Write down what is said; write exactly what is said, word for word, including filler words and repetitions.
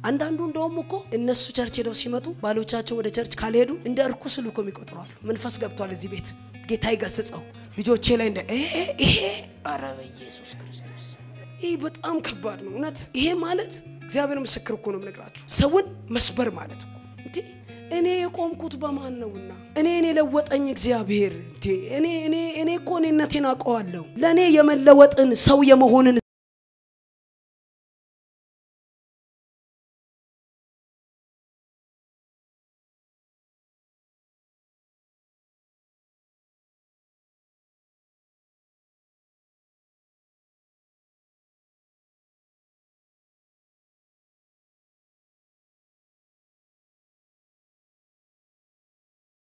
አንዳንዱ እንደውም እኮ እነሱ ቸርች ሄደው ሲመጡ ባሎቻቸው ወደ ቸርች ካልሄዱ እንደ እርኩስ ልኮ የሚቆጥሯል መንፈስ ገብቷል እዚህ ቤት ጌታ ይገስጸው ልጆቼ ላይ እንደ ይሄ ይሄ አረ በኢየሱስ ክርስቶስ ይሄ በጣም ከባድ ነው እውነት ይሄ ማለት እግዚአብሔር ምስክር እኮ ነው የምነግራችሁ ሰውን መስበር ማለት እኮ እንዴ እኔ የቆምኩት በማን ነውና እኔ እኔ ለወጠኝ እግዚአብሔር እንዴ እኔ እኔ እኔ እኮ እኔነቴን አውቀዋለሁ ለኔ የመለወጥን ሰው የመሆንን